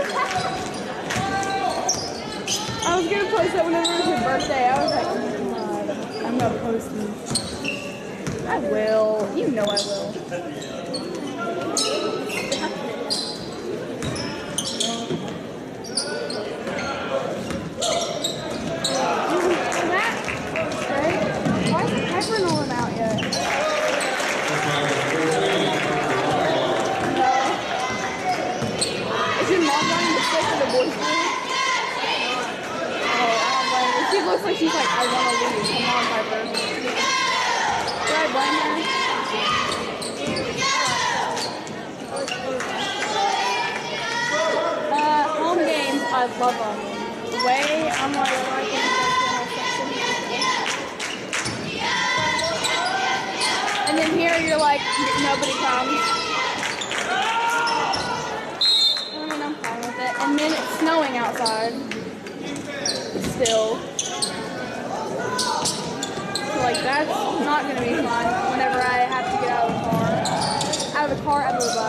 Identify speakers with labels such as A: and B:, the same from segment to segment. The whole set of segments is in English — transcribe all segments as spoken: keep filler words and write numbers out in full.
A: I was gonna post that whenever it was your birthday. I was like, oh my god, I'm not posting. I will. You know I will. That, right? Why isn't Piper Nolan out yet? No. Is your mom running the stick for the boys' school? She looks like she's like, I want to leave. Come on, Piper. Do I blame her? Uh, home games, I love them. The way I'm like, and then here you're like, nobody comes. I mean, I'm fine with it. And then it's snowing outside. Still. So like that's not gonna be fun whenever I have to get out of the car. Out of the car, out of the bus.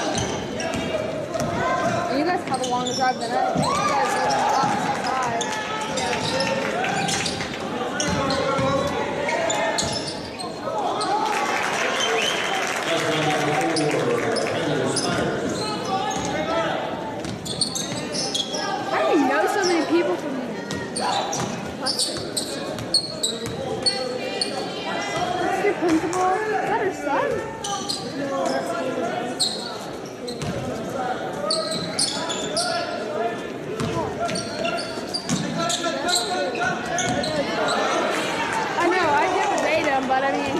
A: And you guys have a longer drive than I do. You guys live on the opposite side. How do you know so many people from here? What's your principal? Is that her son? I know, I never date him, but I mean,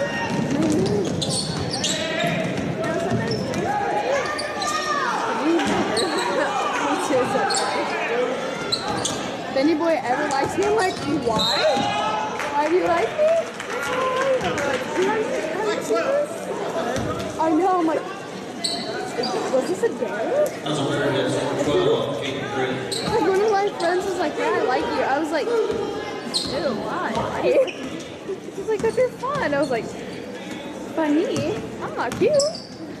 A: if any boy ever likes me, I'm like, why? Why do you like me? I know, I'm like, was this a dare? Like one of my friends was like, yeah, I like you. I was like, ew, why? Why? He's like, because you're fun. I was like, funny? I'm not cute.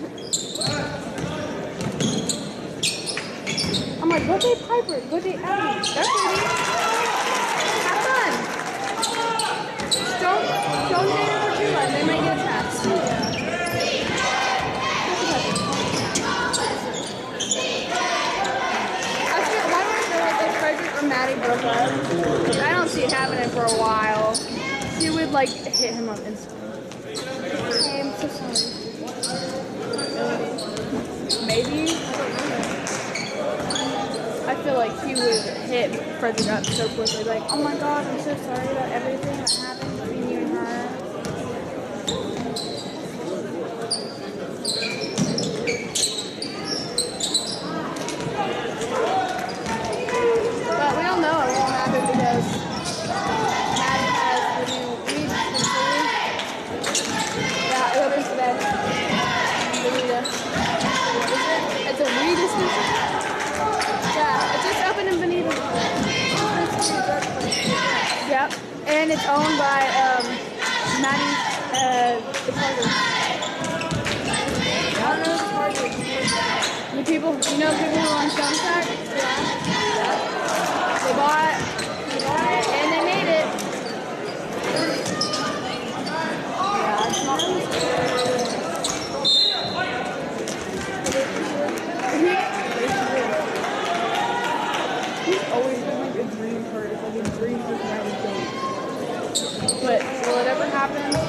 A: I'm like, go date Piper, go date Abby. They're pretty. Have fun. Don't, don't date her for too long. They might get attached. I feel, why do I feel like if Frederick or Maddie broke up? I don't see it happening for a while. She would like hit him on Instagram. Hey, I'm so sorry. Maybe? I feel like he would hit Frederick up so quickly, like, oh my god, I'm so sorry about everything that happened between you and her. But we all know it won't happen because Maddie has the new weed dispensary. Yeah, it opens today. It's a weed dispensary. Yeah, it just opened in Benita. Yep, and it's owned by um, Maddie's, uh, the Carter. I don't know the Carter. You people, you know people who are on Sunset? Yeah. They bought, they bought it, and they made it. Yeah, it's not really always been like a dream for it. It's like a dream for Maddie date. But will it ever happen? No.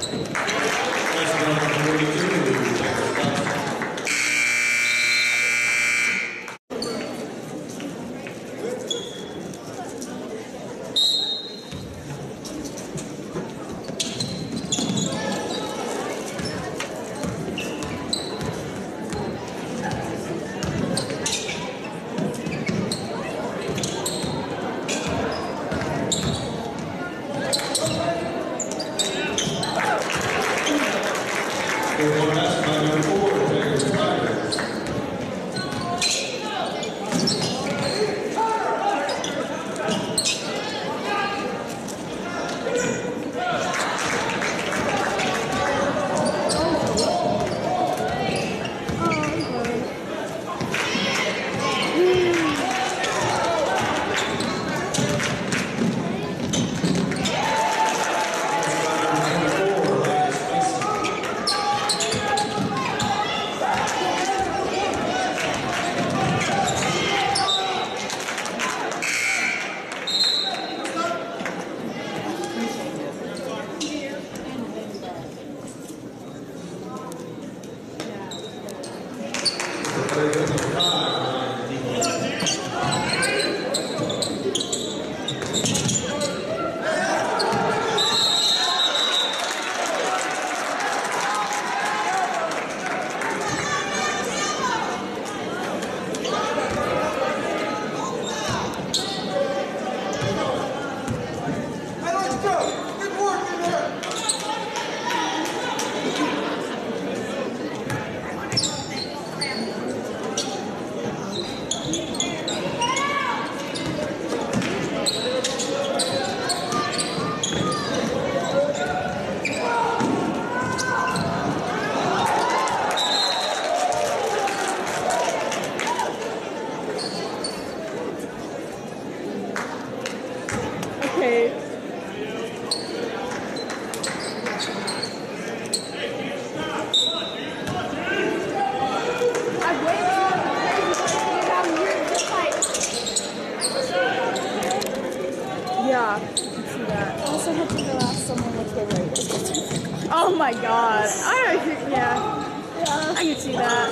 A: Yeah, I can see that.
B: I also had to go ask someone what they rated.
A: Oh my god. I don't think, yeah.
B: Yeah.
A: I can see that.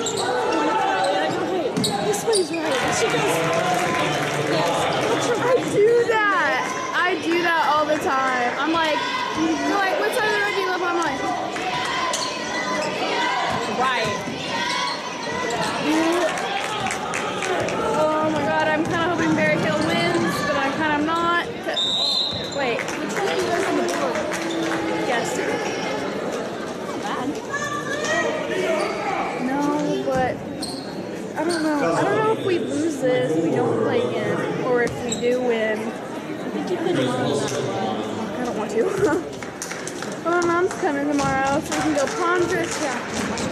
B: I go, hey, this one's right. And she goes, yes,
A: I do that. I do that all the time. I'm like, you're like, what side of the road do you live on? I'm like, right. Oh my god, I'm kind of hoping Berryhill wins, but I'm kind of not. Wait, which one are you guys on the board? Guess.
B: bad.
A: No, but I don't know. I don't know if we lose this, we don't play again, or if we do win.
B: I think you play tomorrow no matter what.
A: I don't want to. But my mom's coming tomorrow, so we can go pond dress shopping.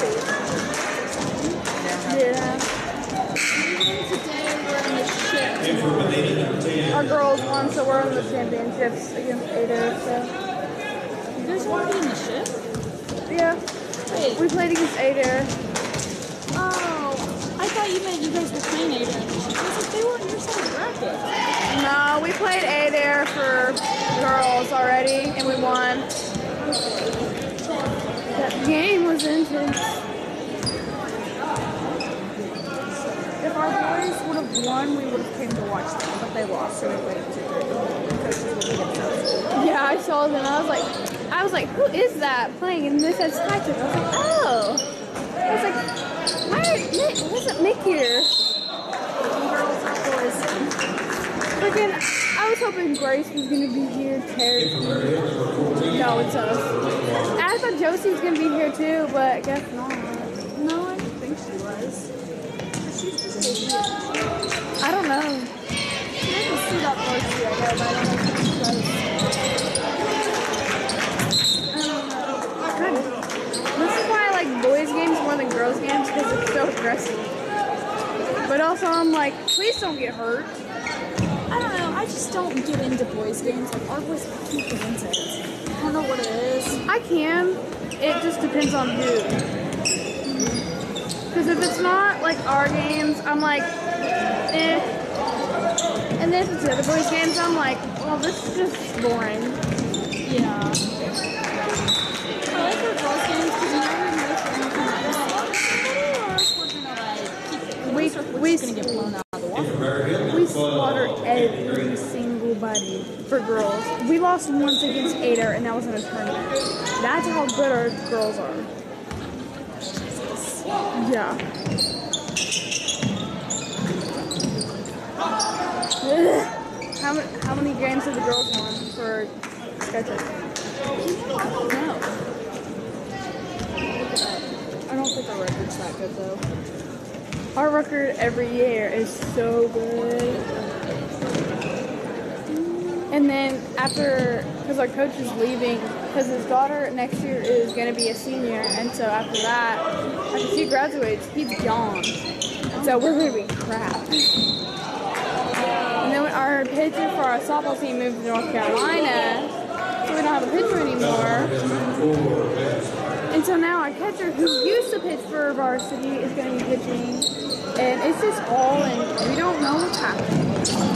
A: Yeah.
B: Today we're in the ship tomorrow.
A: Our girls won, so we're in the championships against Ada. So
B: You guys want to be in the ship?
A: yeah,
B: Wait.
A: we played against Ada.
B: Oh, I thought you meant you guys were playing Ada in the ship. I was like, they were on your side of the bracket.
A: No, we played Ada for girls already, and we won. That game was intense. If our boys would have won, we would have came to watch them, but they lost, so we waited to Yeah, I saw them. I was like, I was like, who is that playing? And this has Titan. I was like, oh. I was like, why are Nick? What isn't Nick here?
B: Girls and boys.
A: Freaking, I was hoping Grace was gonna be here. Terry. No, it's us. I thought Josie was gonna be here too, but I guess not.
B: No, I didn't think she was. She's just a
A: I don't know.
B: She didn't see that part yet, but I don't know if she
A: I don't know. This is why I like boys games more than girls games, because it's so aggressive. But also I'm like, please don't get hurt.
B: I don't know, I just don't get into boys games. Like, our boys can't get into it. I don't know what it is.
A: I can. It just depends on who. Because if it's not like our games, I'm like, eh. And then if it's the other boys' games, I'm like, well, this is just boring.
B: Yeah.
A: lost once against Ader, and that was in a tournament. That's how good our girls are. Yeah. How many, how many games have the girls won for sketches?
B: No.
A: I don't think our record's that good though. Our record every year is so good. And then after, because our coach is leaving, because his daughter next year is going to be a senior, and so after that, after she graduates, he's gone. And so we're going to be crap. And then our pitcher for our softball team moved to North Carolina, so we don't have a pitcher anymore. And so now our catcher, who used to pitch for varsity, is going to be pitching. And it's just all, and we don't know what's happening.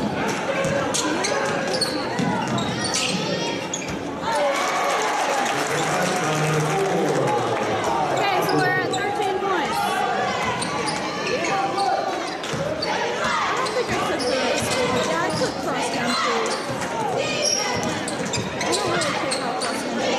A: Okay, so we're at thirteen points.
B: I don't think I could play at school. Yeah, I could cross country. I don't really care about cross country.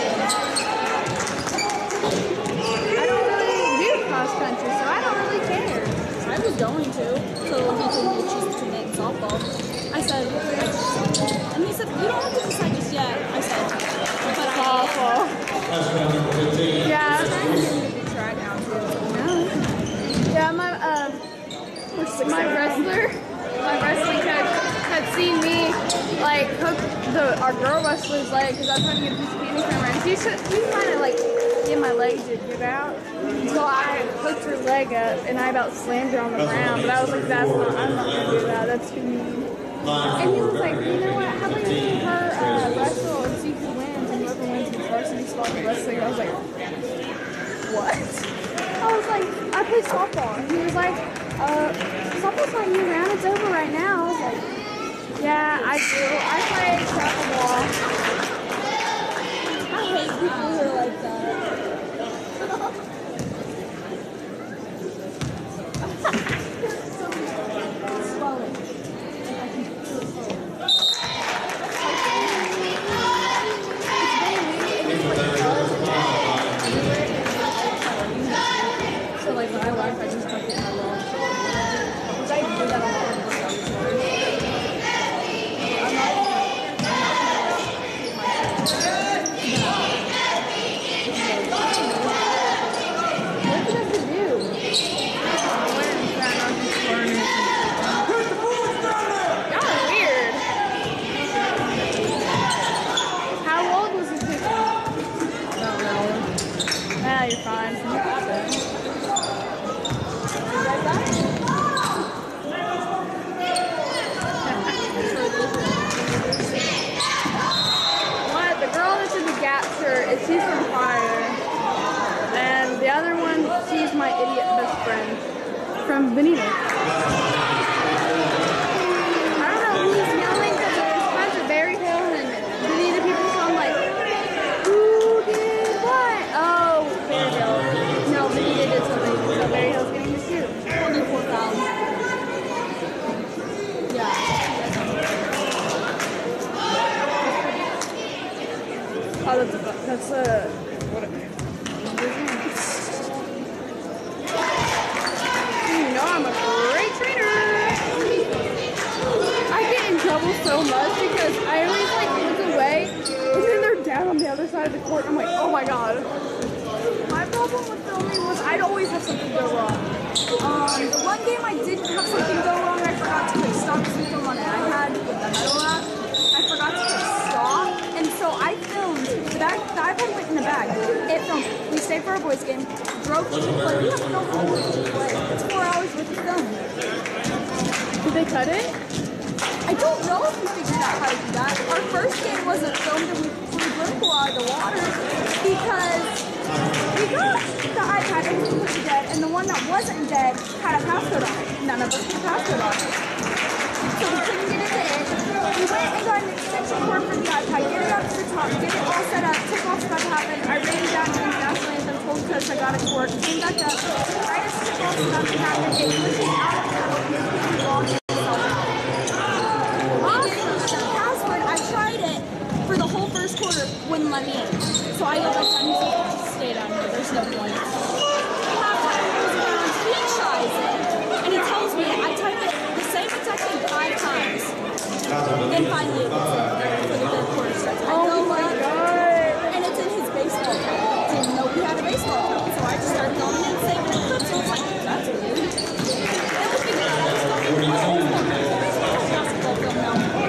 A: I don't really do cross country, so I don't really care.
B: I was going to, till he told me to choose to make softball. I said, and he said, you don't have to decide just yet. I said, but I
A: Awful. Yeah.
B: am trying to get him to do track now too.
A: No. Yeah, my um, my wrestler, my wrestling coach had seen me like hook the our girl wrestler's leg because I was trying to get a piece of candy from her, and she should, she was trying to like get my leg to give out. So I hooked her leg up and I about slammed her on the ground. But I was like, that's not, I'm not gonna do that. That's too mean. And he was like, you know what? How about you make her uh, wrestle and see who wins, and whoever wins in varsity spot in wrestling? I was like, what? I was like, I play softball. And he was like, uh, softball's not year round. It's over right now. I was like, yeah, I do. I play travel ball.
B: I hate people who are like that. Swelling.
A: So like when I laugh, I just tuck it in my wall. Because I do that a lot. I'm not what do you have to do? Y'all are weird. How old was this picture? I don't know. Ah, you're fine. You got it. You guys got it? What? The girl that's in the Gap shirt, is she's from Pryor. And the other one, she's my idiot best friend from Benita. I don't know who's yelling because there's tons of Berryhill and Benita people, so I'm like, who did what? Oh, Berryhill. No, Benita did something, so Berryhill's getting the shoe.
B: twenty-four thousand. Yeah.
A: Oh, that's a, that's a, what a, you know I'm a great trainer. I get in trouble so much because I always like look away and then they're down on the other side of the court. I'm like, oh my god.
B: My problem with filming was I'd always have something go wrong. Um, the one game I didn't have something go wrong, I forgot to put stop and film on it. I had with the metal wrap. I forgot to put stop, and so I filmed. The bag, the iPad went in the bag. It filmed. We stayed for our boys game. Drove to play. We have to go all the way to play. It's four hours worth of film.
A: Did they cut it?
B: I don't know if we figured out how to do that. Our first game wasn't filmed, and we flew Berryhill out of the water because we got the iPad and we put it dead, and the one that wasn't dead had a passcode on it. None of us had a passcode on it. So we couldn't get into it. We went and got an extension cord for the iPad, get it up to the top, get it all set up, took off stuff happened. I ran down to the national anthem, told Coach I got it to work, came back up, right as took off stuff happened, it glitches out of the completely lost itself out. Awesome. The password, I tried it for the whole first game. So I go back down. He's like, just stay down here. There's no point. Halftime goes around. He tries it. And he tells me I type it the same exact thing five times. Then finally it gets in for the third quarter starts. I
A: Oh
B: go
A: my
B: up,
A: god.
B: and it's in his baseball account. Didn't know we had a baseball account. So I just started going in and saving it clips. So I was like, that's weird. Then we figured out I was filming basketball film now.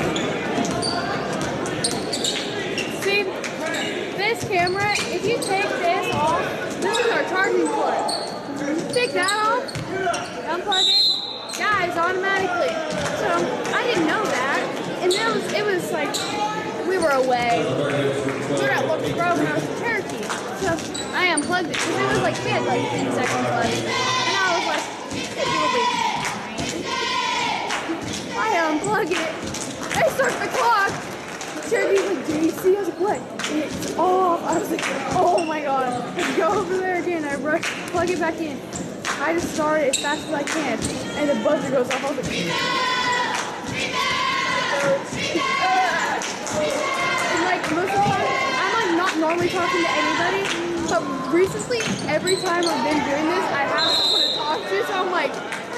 A: See, this camera, if you take this off, this is our charging cord. Take that off, unplug it, dies automatically. So I didn't know that, and it was it was like we were away. We were at Lux Grove and I was in Cherokee. So I unplugged it because it was like we had like ten seconds left, and I was like, it will be fine. I unplug it. I start the clock. Cherokee's like, do you see? I was like, what? It's off. I was like, oh my god. Let's go over there again. I rush, plug it back in. I just start it as fast as I can. And the buzzer goes off. I was like, and like most of the time, I'm like not normally talking to anybody. But recently, every time I've been doing this, I have someone to talk to. So I'm like,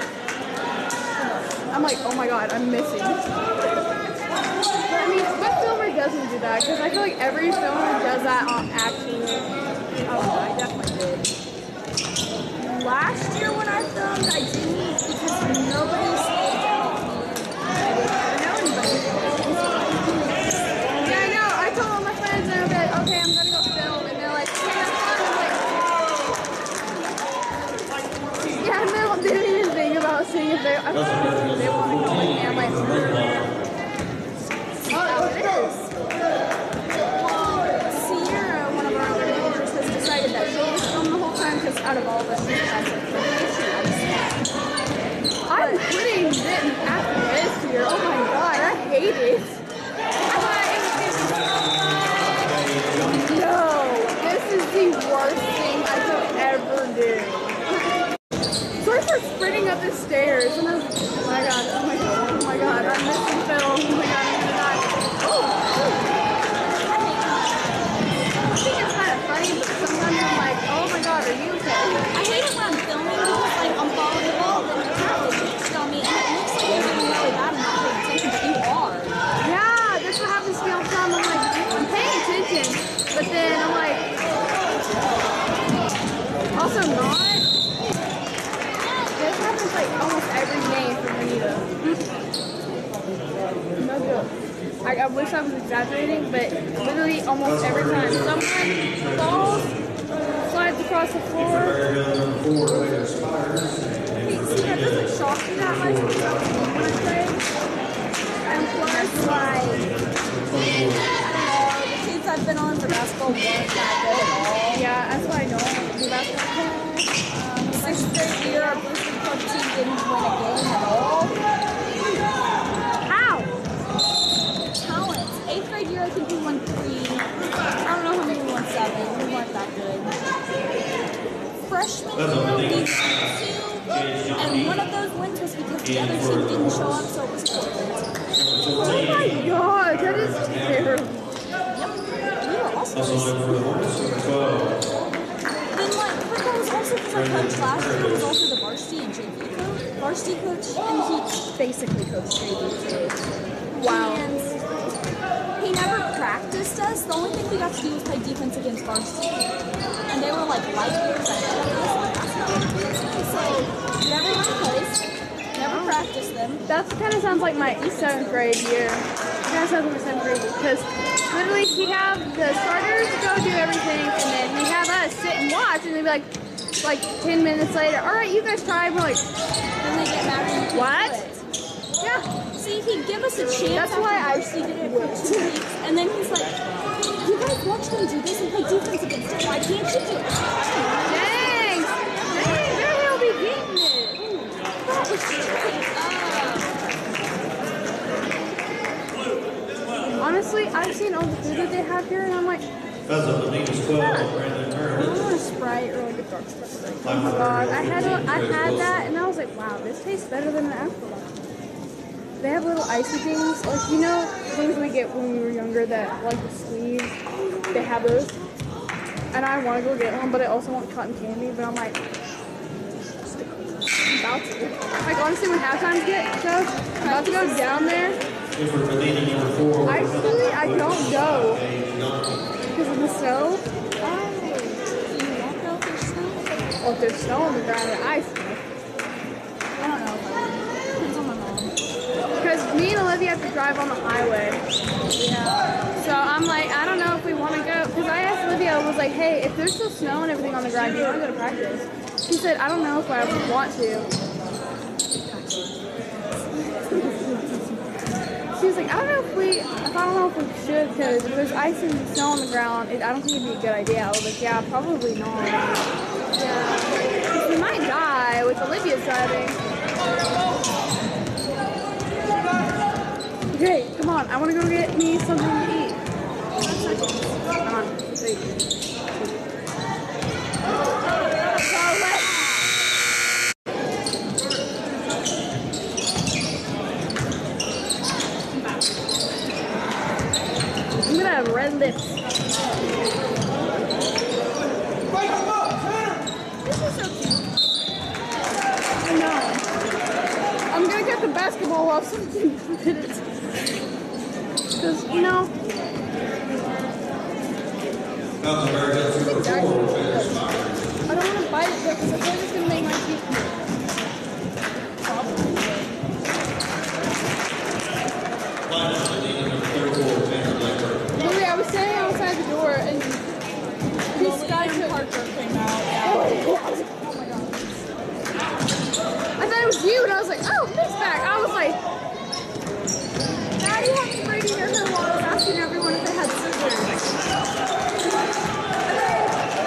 A: I'm like, oh my god, I'm missing. But I mean, what filmer doesn't do that? Because I feel like every filmer does that on actually. Oh, I definitely did.
B: Last year when I filmed, I didn't because nobody stayed down with me. I didn't know anybody.
A: Yeah, I know. I told all my friends, and I'm like, okay, I'm gonna go film, and they're like, hey, that's fun. I'm like, yeah, and they didn't even think about seeing if they, if they want to go with me. I'm like, oh, it is.
B: Sierra, one of our other managers, has decided that she'll just film the whole time because out of all of us, she's has a
A: I'm quitting written after this year. Oh my god, I hate it. I thought it was gonna be no, this is the worst thing I could ever do. Sorry for sprinting up the stairs, and I was like, oh my god, oh my god, oh my god, I'm missing Phil. Oh my god, I'm gonna die. Oh, I think it's kind of funny, but sometimes I'm like, oh my god, are you okay?
B: I hate it when I'm filming because like I'm following the ball, then the cat is fixed on me, and it looks like you're doing really bad and not paying attention, but you are.
A: Yeah, that's what happens to me all the time. I'm like, I'm paying attention, but then I'm like, also not. This happens like almost every game for Benito. No joke. I, I wish I was exaggerating, but literally almost every time someone falls, slides across the floor.
B: Hey, see, that doesn't shock me that much because I was young when I played. And plus, like, I don't know, the teams I've been on for basketball weren't that good at all.
A: Yeah, that's why I don't do basketball.
B: Um, sixth grade year, our boosting club team didn't win a game at all.
A: How?
B: Talent. Eighth grade year, I think we won three. I don't know how many we won seven. We weren't that good. Freshman year, we won two, and one of those wins was because the other team didn't show up, so it was Portland.
A: Oh my god, that is terrible.
B: Yep. We were also then like, but that was also because our coach last year was also the varsity and J V coach, varsity coach, and he basically coached J V too.
A: Wow.
B: And he never practiced us. The only thing we got to do was play defense against varsity, and they were like light years ahead of us. Like, that's not what it is. So never went to place, never practiced them.
A: That kind of sounds like my seventh grade year. It kind of sounds like my seventh grade year because literally he'd have the starters go do everything, and then he'd have us sit and watch, and they'd be like, like ten minutes later, all right, you guys try. And we're like,
B: Then they get mad and you
A: what?
B: can't do it.
A: Yeah.
B: See, he'd give us a chance.
A: That's why I
B: varsity did it for two weeks, and then he's like, "You guys watch them do this and play defense against it. Why can't you do it?"
A: Dang. Dang, they'll be getting it.
B: That was straight up.
A: Honestly, I've seen all the food that they have here, and I'm like,
C: Because of the meanest twelve, Brandon
A: I
C: Turner.
A: want a Sprite or like a dark Sprite. Oh my god, I had a, I had that, and I was like, wow, this tastes better than an apple. They have little icy things, like, you know, things we get when we were younger that, like, the sleeves. they have those. And I want to go get one, but I also want cotton candy. But I'm like, I'm about to. Like honestly, when halftime get goes, I'm about to go down there. Actually, I don't go because of the snow. Well, if there's snow on the ground or ice.
B: I don't know. Depends on my mom.
A: Because me and Olivia have to drive on the highway.
B: Yeah.
A: So I'm like, I don't know if we want to go. Because I asked Olivia, I was like, hey, if there's still snow and everything on the ground, do you want to go to practice? She said, I don't know if I would want to. She was like, I don't know if we, I don't know if we should because if there's ice and snow on the ground, it, I don't think it'd be a good idea. I was like, yeah, probably not. Yeah. We might die with Olivia's driving. Okay, come on. I want to go get me something to eat. Come on. Let's eat. So let's... I'm gonna have red lips. I'm gonna get the basketball off something minutes. Because, you know. I don't want to bite it though, because I feel like it's gonna make my teeth hurt. Literally, I was standing outside the door and this guy Parker came out. Oh, oh my god. I thought it was you, and I was like, oh, Nick's back. I was like, Daddy had me braiding your hair while I was asking everyone if they had scissors. And then,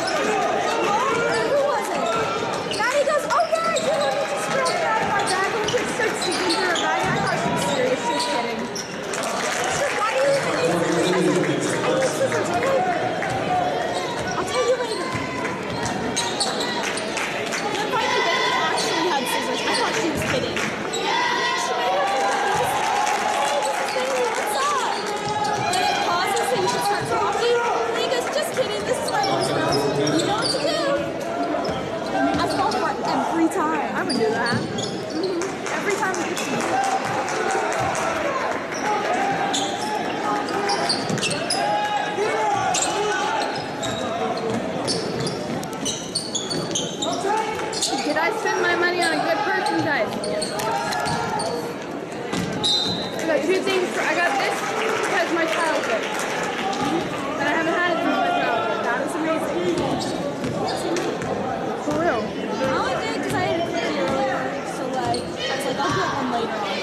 A: who was it? Daddy goes, oh yeah, you want me to scrub it out of my bag? And she starts digging through her bag. I thought she was serious. She was kidding. She said, why do you even need scissors? I said, I need scissors, okay? I'll tell you later.
B: I thought she was kidding. She made her what's up? Then it pauses so you should start talking. And he goes, just kidding, this is my voicemail. You know what to do. I fall for it every time.
A: I would do that. Mm-hmm. Every time we get to Did I spend my money on a good person, guys? I got two things. For, I got this because my childhood. And I haven't had it since my childhood. That is amazing. For real.
B: I only did it because I had a clear earlier. So, like, I was like, I'll get one later on.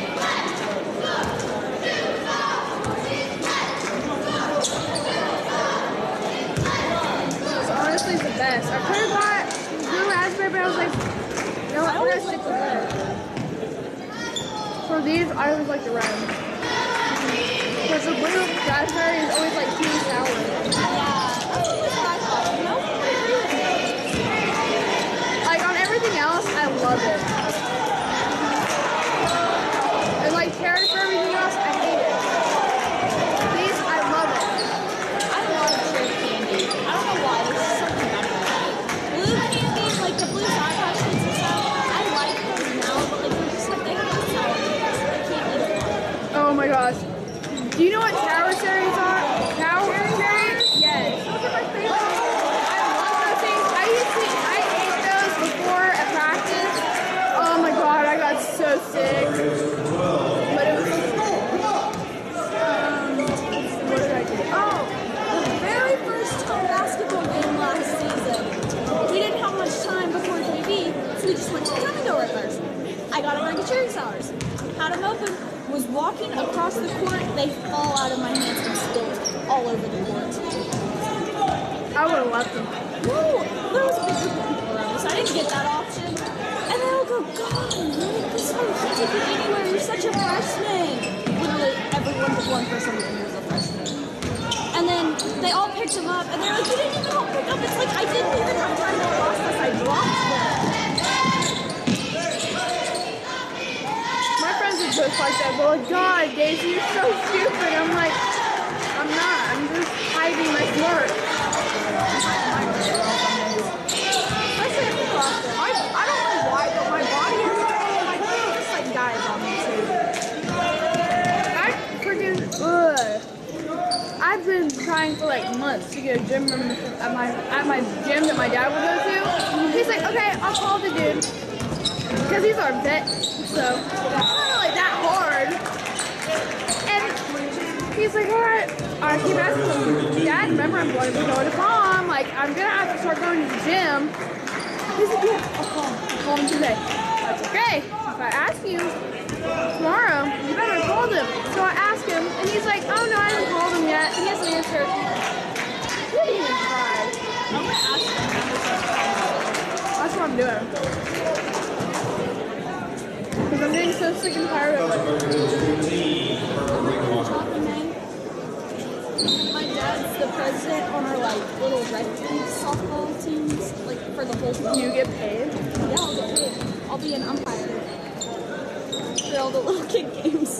A: So honestly, it's the best. I could have bought blue raspberry, but I was like, no, I'm gonna stick with red. For these, I always like the red. Because the blue raspberry is always like too sour.
B: Yeah, that's what I thought, you know?
A: Like on everything else, I love it. And like carrot for everything else, I hate it. These, I love it.
B: I love cherry candy. I don't know why, there's something about it. Blue candy, like the blue sour patch kids and stuff, I like those now, but like they're just like, they have no sour taste. I can't eat them.
A: Oh my gosh. Do you know what tower cherries are? Tower cherries? Yes. Those are my favorite. I love those things. I used to, I ate those before at practice. Oh my god, I got so sick. But it was so cool. Um, what did I do?
B: Oh, the very first home basketball game last season. We didn't have much time before J V, so we just went to the Canada first. I got a bag of cherry sours. Had them open. Was walking across the court, they fall out of my hands and spilled all over the court.
A: I would have left them.
B: No, there was a big group of people around us. I didn't get that option. And they all go, God, you make this one. You can't take it anywhere. You're such a freshman. Literally, everyone but one person was a freshman. And then they all picked them up, and they're like, you didn't even help pick up. It's like, I didn't even have time to process. I dropped them.
A: Just like that, but like, God, Daisy, you're so stupid. I'm like, I'm not. I'm just hiding my smirk. get a gym membership at my at my gym that my dad would go to. He's like, okay, I'll call the dude because he's our vet, so it's not really that hard. And he's like, all right. I keep asking him, Dad, remember I'm going to be going to prom. Like, I'm gonna have to start going to the gym. He's like, yeah, I'll call him. I'll call him today. That's okay. If I ask you tomorrow, you better call him. So I asked him, and he's like, oh no, I haven't called him yet. He hasn't answered. He didn't even try.
B: I'm gonna ask him.
A: That's what I'm doing. Because I'm getting so sick and tired of it.
B: My dad's the president on our like little red team softball teams, like for the whole team.
A: Do you get paid?
B: Yeah, I'll get paid. I'll be an umpire for all the little kid games.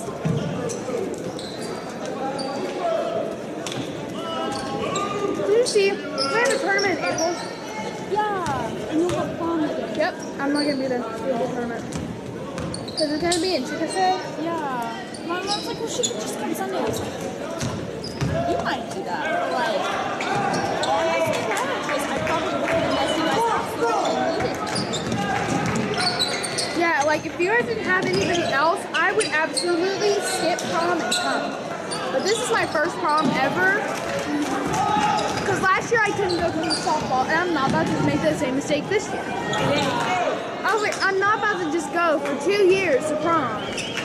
A: Did you see? We're in a tournament in April.
B: Yeah, and you'll have prom again.
A: Yep, I'm not gonna be there for the whole tournament. Because it's gonna be in Chieftains.
B: Yeah. My mom's like, well, she could just come Sunday. I was like, you might do that, but like, honestly, because I probably would have messed you guys up.
A: Yeah, like if you guys didn't have anybody else, I would absolutely skip prom and come. But this is my first prom ever. Because last year I couldn't go to softball, and I'm not about to make the same mistake this year. I was like, I'm not about to just go for two years to prom.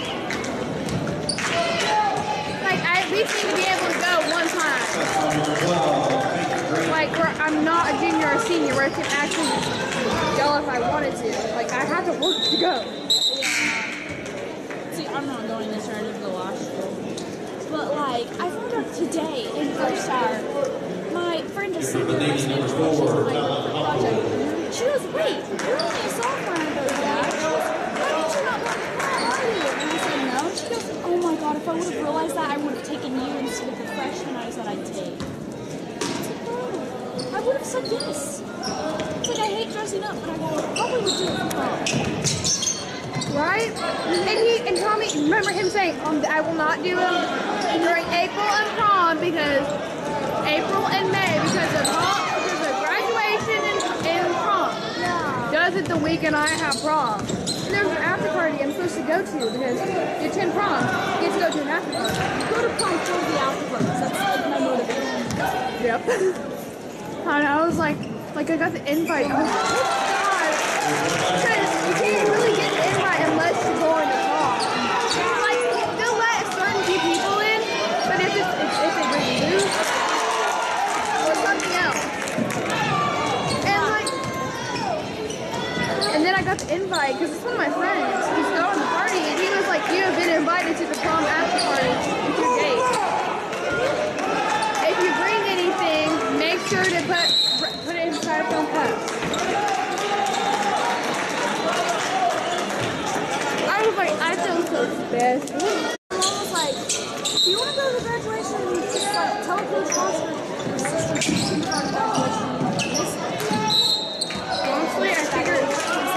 A: Like, I at least need to be able to go one time. Like, where I'm not a junior or a senior, where I can actually go if I wanted to. Like, I have to work to go.
B: Yeah. See, I'm not going this year. I didn't go last year. But, like, I found out today in first hour, my friend is senior in my Spanish class. She's on my project. She goes, wait, you're only a sophomore. And I go, yeah. She goes, why did you not want to prom, are you? And I said, no. And she goes, oh my god, if I would have realized that, I would have taken you instead of the freshman I said I'd take. I would have said yes. It's like, I hate dressing up, but I probably would do it for prom.
A: Right? And he and Tommy, remember him saying, um, I will not do them during April and prom because April and May because of prom, because of graduation and, and prom.
B: Yeah.
A: Does it the weekend I have prom? And there's an after party I'm supposed to go to because you attend prom, you get to go to an after party.
B: Go to prom for the after parties. That's like my motivation.
A: Yep. And I was like, like I got the invite. I was like, oh god. Because you can't really get the invite unless you go into prom. Like, they'll let certain few people in, but if it's if, if they bring you or something else. And like, and then I got the invite because it's one of my friends who's throwing the party, and he was like, you have been invited to the prom after party with your date. If you bring anything, make sure to put put it inside a phone cup. I was like, I feel so bad.
B: My mom was like, do you want to go to the graduation and just like tell Coach Foster your sister's teaching about graduation?
A: Honestly, I figured.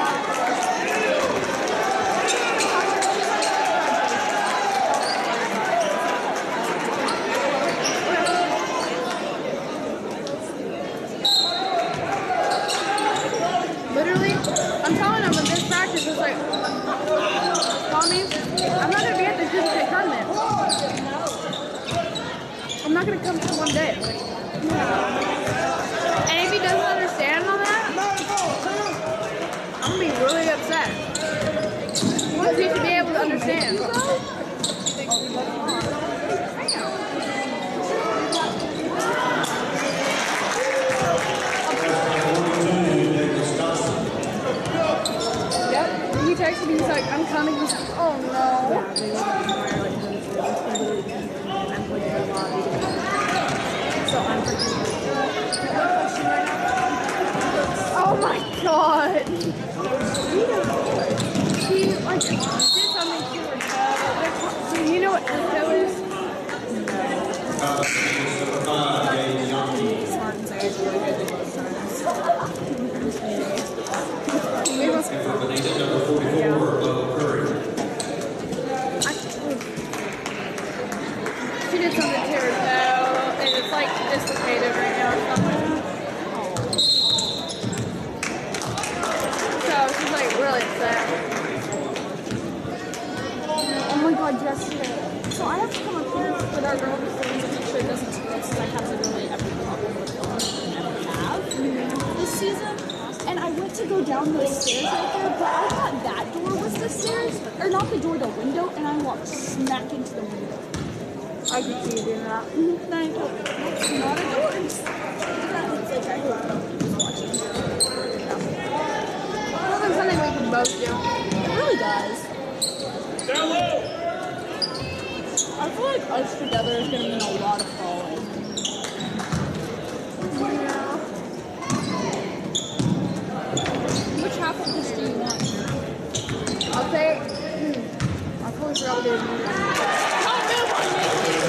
A: Literally, I'm telling them in this practice, it's like, Tommy, I'm not going to be at the Super State tournament. I'm not going to come for one day. And if he doesn't understand on that, I'm going to be really upset. Because he should be able to understand. Yep. He texted me, he's like, I'm coming. He's like, oh no. Oh my god. He like did something to her. Do you know what that was? She did something to her toe, and it's like dislocated right now.
B: to go down those stairs right there, but I thought that door was the stairs, or not the door, the window, and I walked smack into the window.
A: I could see you doing that.
B: Mm-hmm. Then I told her, that's not a door. That looks like I was watching. Yeah.
A: Sounds like something we can both do.
B: It really does. I feel like us together is going to mean a lot of falling.
A: Yeah.
B: Which half of this do you want?
A: I'll take. Hmm, I totally forgot what it is.
B: Don't move on me!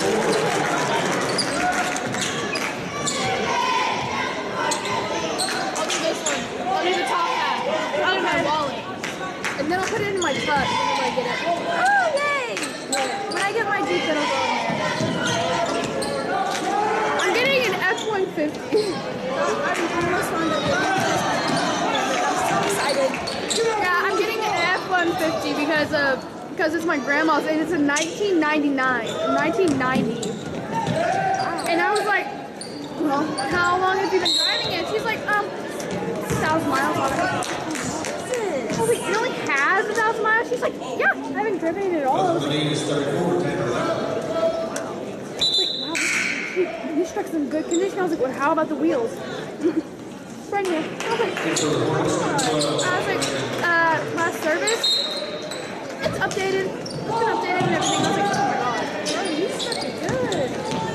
A: I'll do this one. I'll do the top half. Out of my wallet. And then I'll put it in my cup when I get it.
B: Oh, yay!
A: When I get my Jeep, then I'll go in there. I'm getting an F one fifty.
B: I'm almost on the video. I'm so excited.
A: Yeah, I'm getting an F one fifty because of because it's my grandma's and it's a nineteen ninety-nine, nineteen ninety. And I was like, well, how long have you been driving it? She's like, um, one thousand miles on it. I was like, it only has a thousand miles? She's like, yeah, I haven't driven it at all. I was like,
C: lead is thirty-four, ten or eleven.
A: wow, you, you struck some good condition. I was like, well, how about the wheels? Right here. I was like, I was like, uh, last service, it's updated. It's been updated and everything. I was like, oh my god, bro, you struck it good.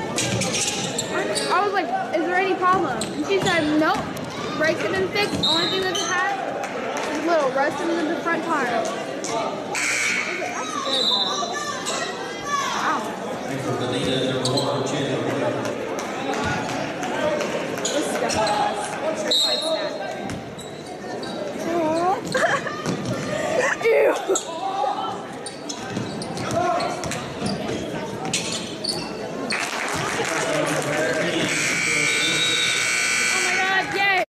A: I was like, is there any problem? And she said, nope. Brakes have been fixed. The only thing that it had was a little rust in the front tire. I was like, that's good, man. Wow.
C: Thanks for the lead at number one, Chieftains.
B: This is definitely us. Certified snack.
A: Ew. Oh my god, yay!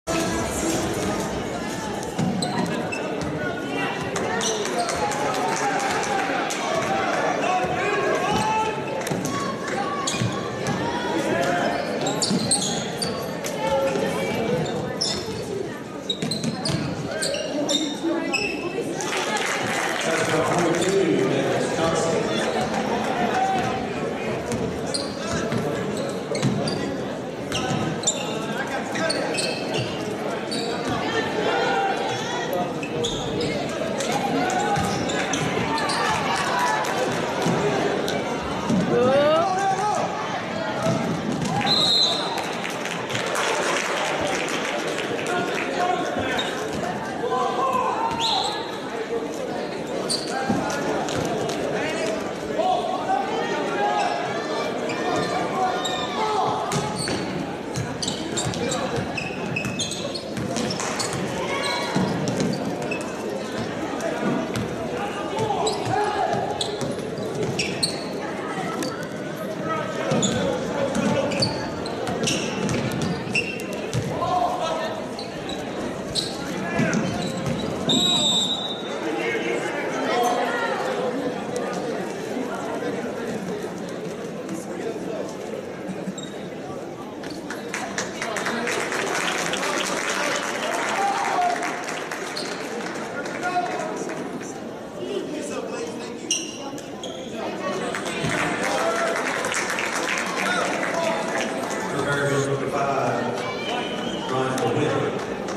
C: Berryhill, number five, Ryan the winner.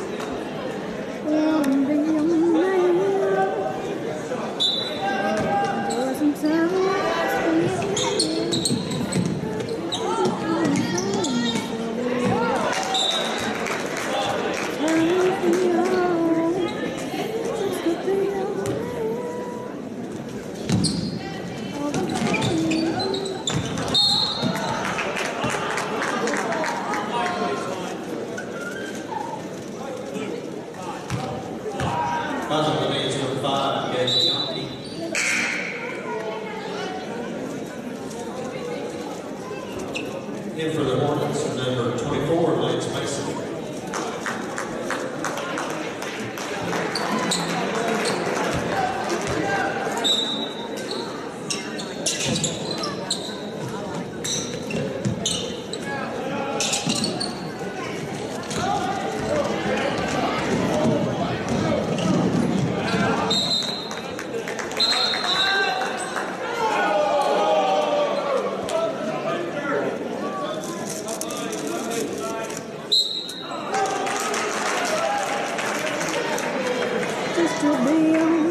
C: Buzzer for lead is number five, Berryhill. In for the Hornets, number twenty-four, Lance Mason.
B: to be on.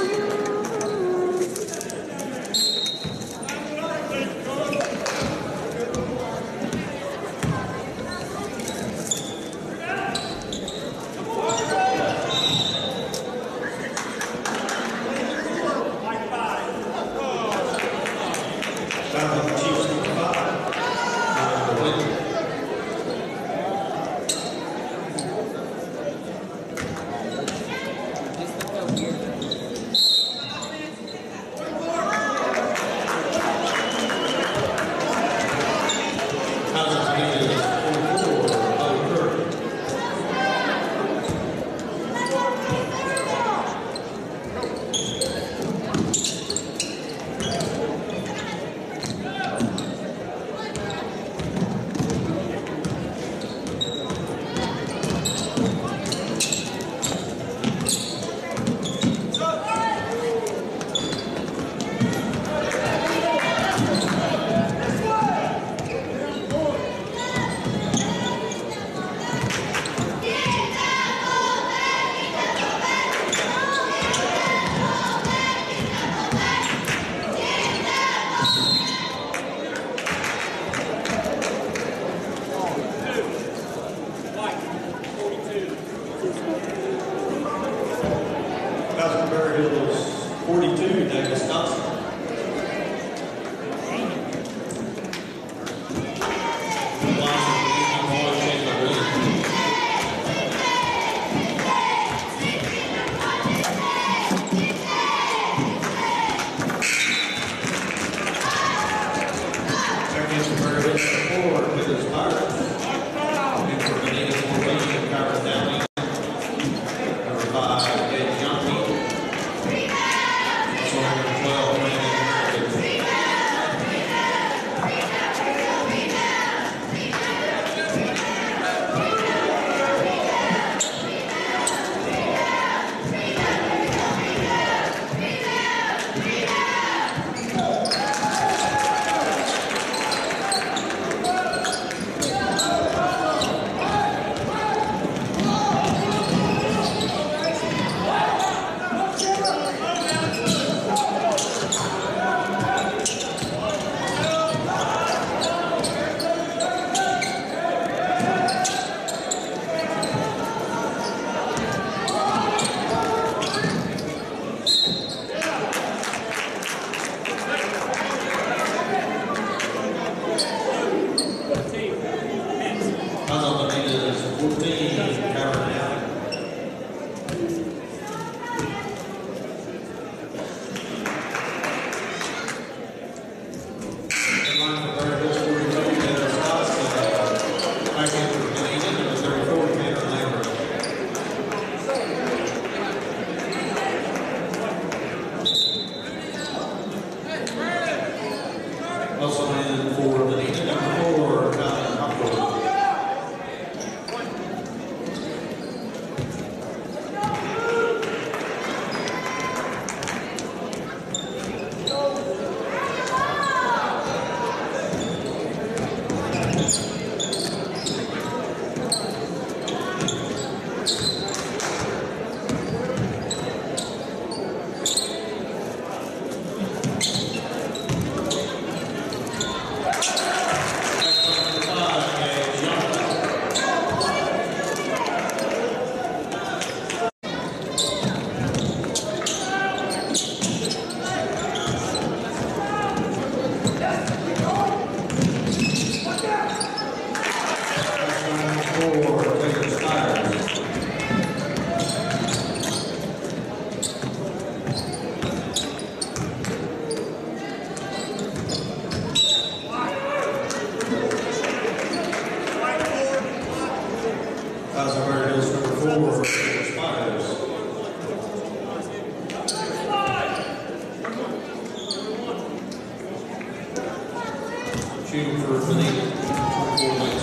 C: Berryhill's forty-two, Davis Thompson. Also in for Benita, number four, Tyler Hopper. Berryhill's number four, Spires. Shooting for Benita, twenty-four wins.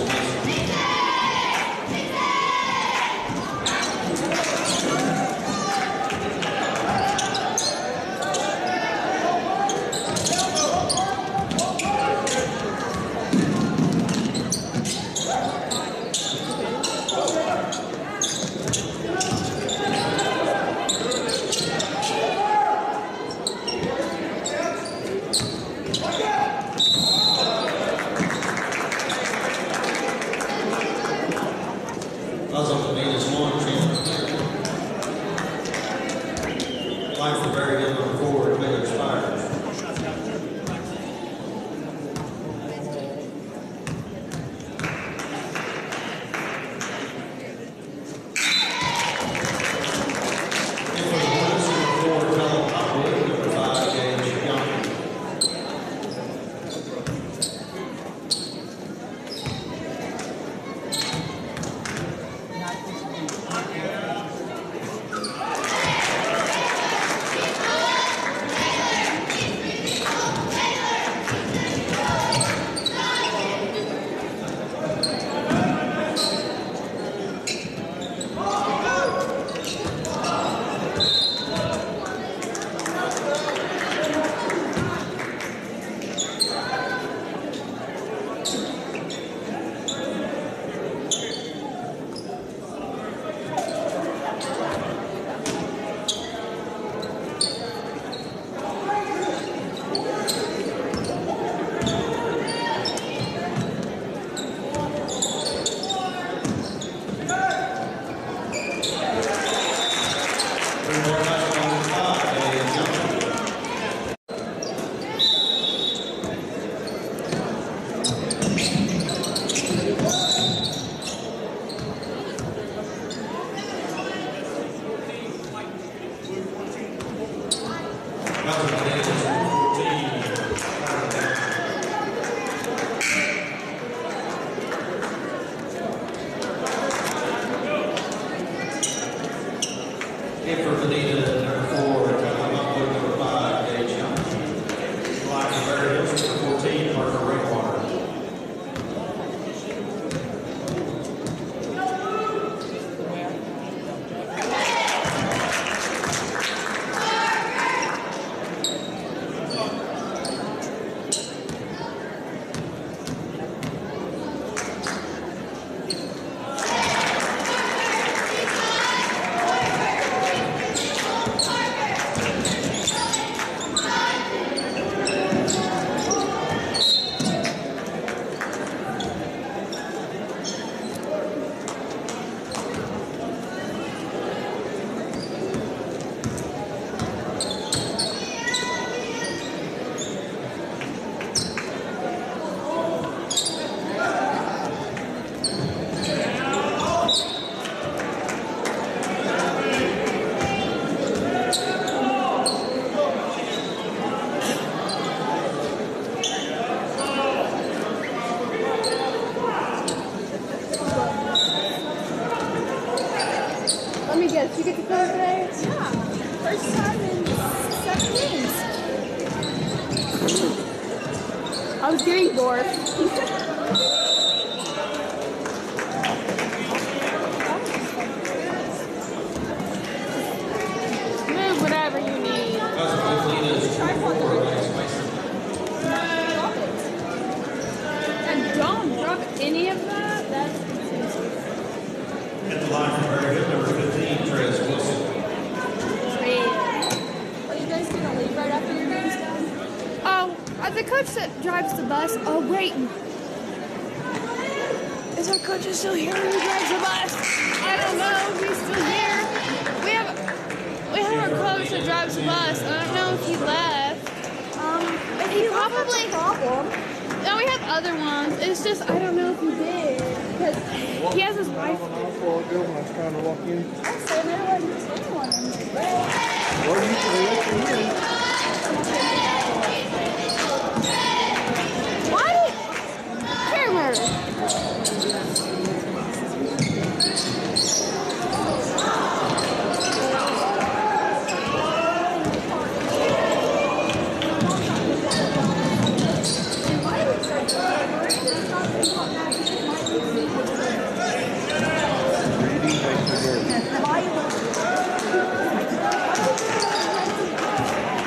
C: Buzz on the Venus one, Chieftains. Line for Berryhill number four, Taylor Pryor.
A: Let me guess, you get to play today?
B: Yeah. First time in seven games.
A: I was getting bored. Move whatever you need. And don't drop any of that. That's
C: At the line for Berryhill, number fifteen, Travis Wilson.
B: Are you guys going to leave right after your game's done?
A: Oh, uh, the coach that drives the bus. Oh, wait. Is our coach still here when he drives the bus? I don't know. He's still here. We have we have our coach that drives the bus. I don't know if he left.
B: Um, if
A: He
B: you have
A: probably.
B: a problem.
A: No, we have other ones. It's just I don't know if he did because he has his wife.
D: When I was when I was trying to walk in.
B: I said there wasn't anyone in there.
D: Well, you can let you in.
A: What? Hammer.
D: Reading makes me nervous.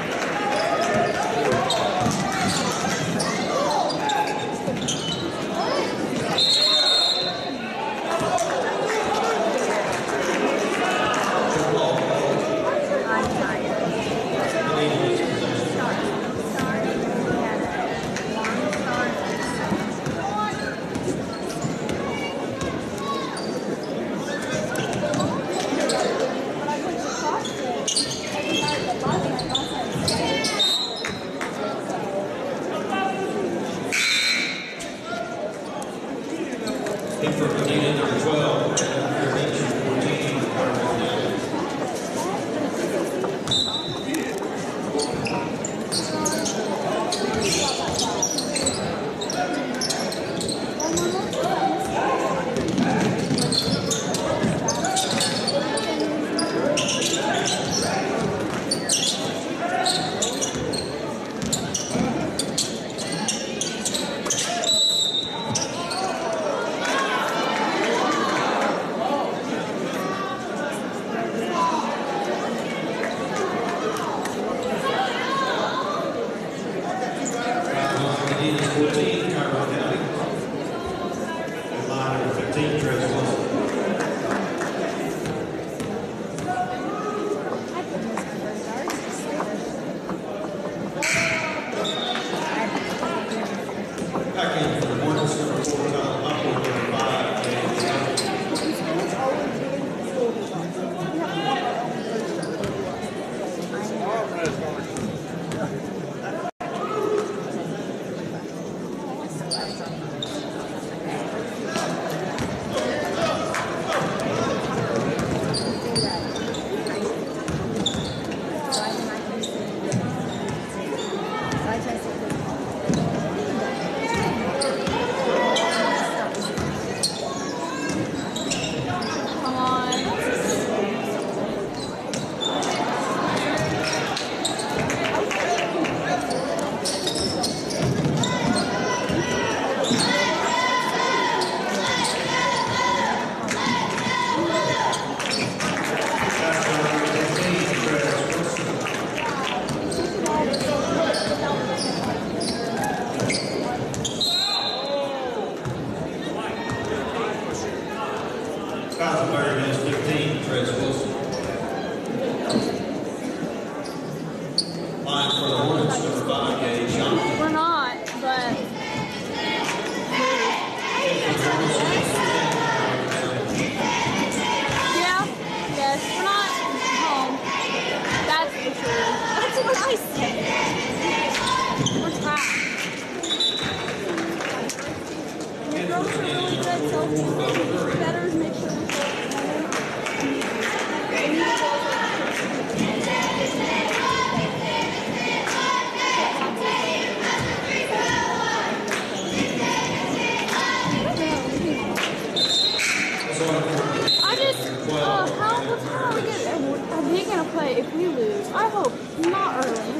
B: if we lose, I hope not early.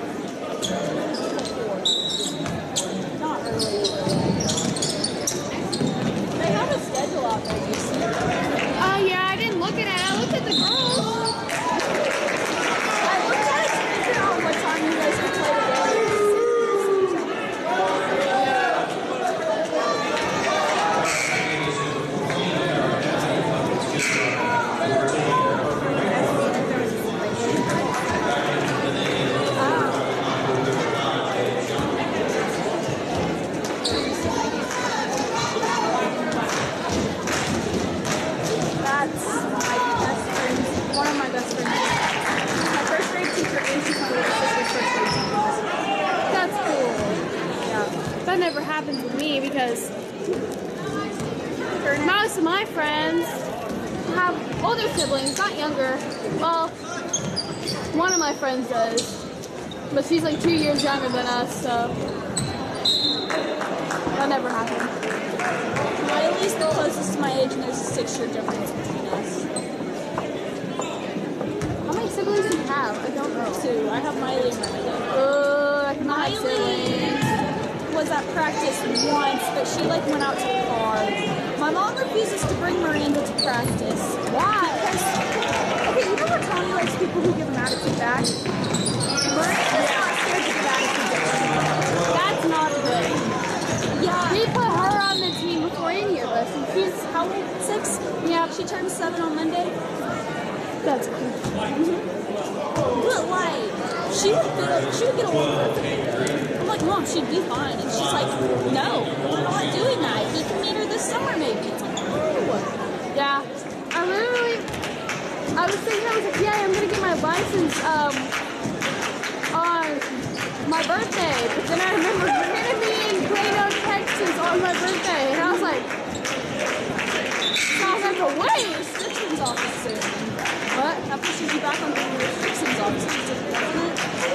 B: Not early. They have a schedule out there, you see?
A: Uh, yeah, I didn't look at it. I looked at the girls.
B: I looked at it to figure out what time you guys could play today. That's my best friend, one of my best friends. My first grade teacher and she's my little sister's first grade teacher.
A: That's cool.
B: Yeah.
A: That never happens with me because most of my friends have older siblings, not younger. Well, one of my friends does, but she's like two years younger than us, so that never happened.
B: Well, at least the closest to my age, and there's a six-year difference between us.
A: How many siblings do you have? I don't know.
B: Two. I have Miley and Miranda.
A: Uh, I cannot have
B: Miley
A: siblings.
B: was at practice once, but she like went out to the car. My mom refuses to bring Miranda to practice.
A: Why?
B: Because, okay, you know how Tony likes people who give him attitude back? Miranda's not scared to give attitude back.
A: That's not good.
B: Yeah.
A: We put her on the team before any of us, and she's
B: How old? Six?
A: yeah.
B: She turned seven on Monday.
A: That's cool.
B: But like, she would get, she would get along perfectly. I'm like, Mom, she'd be fine. And she's like, no, we're not doing that. He can meet her this summer maybe. I'm like, oh.
A: Yeah, I literally, I was thinking, I was like, yeah, I'm gonna get my license um on my birthday, but then I remember we're gonna be in Plano, Texas on my birthday, and I was like, so I was like, oh, wait.
B: Restrictions officer.
A: What?
B: That pushes you back on the restrictions officer, doesn't it?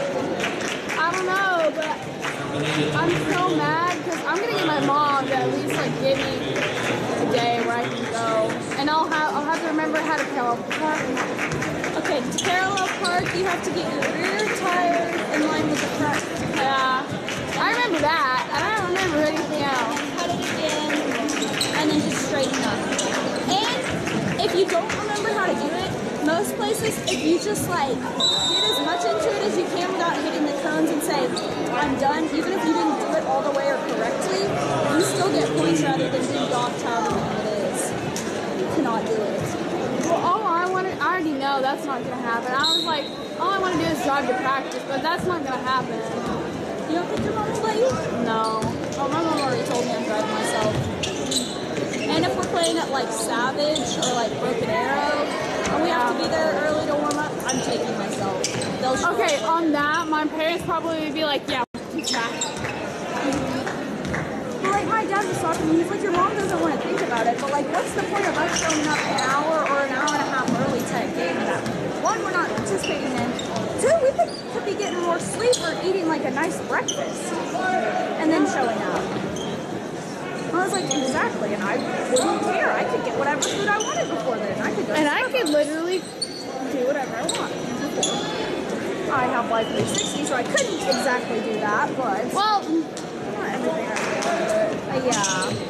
A: I don't know, but I'm so mad because I'm gonna get my mom to at least like give me a day where I can go, and I'll have I'll have to remember how to parallel park.
B: Okay, to parallel park, you have to get your rear tire in line with the front.
A: Yeah, I remember that. I don't remember anything else.
B: Cut it again, and then just straighten up. And if you don't remember how to do it, most places, if you just like get as much into it as you can without hitting the cones and say, I'm done, even if you didn't do it all the way or correctly, you still get points rather than being docked however many it is. You cannot do it.
A: Well, all I wanted, I already know that's not gonna happen. I was like, all I want to do is drive to practice, but that's not gonna happen.
B: You don't think your mom will let you?
A: No.
B: Oh, my mom already told me I'm driving myself. And if we're playing at like Savage or like Broken Arrow, and we have to be there early to warm up, I'm taking myself. They'll show
A: Okay,
B: up.
A: on that, my parents probably would be like, yeah, we'll do that.
B: But like my dad was talking to me, he's like, your mom doesn't want to think about it, but like what's the point of us showing up an hour or an hour and a half early to a game that one, we're not participating in, two, we could, could be getting more sleep or eating like a nice breakfast and then showing up. I was like, exactly, and I wouldn't care. I could get whatever food I wanted before then. I could go
A: And
B: to
A: I could literally
B: do whatever I want. I have Life three sixty, so I couldn't exactly do that, but
A: well,
B: not everything I could do. Uh, yeah.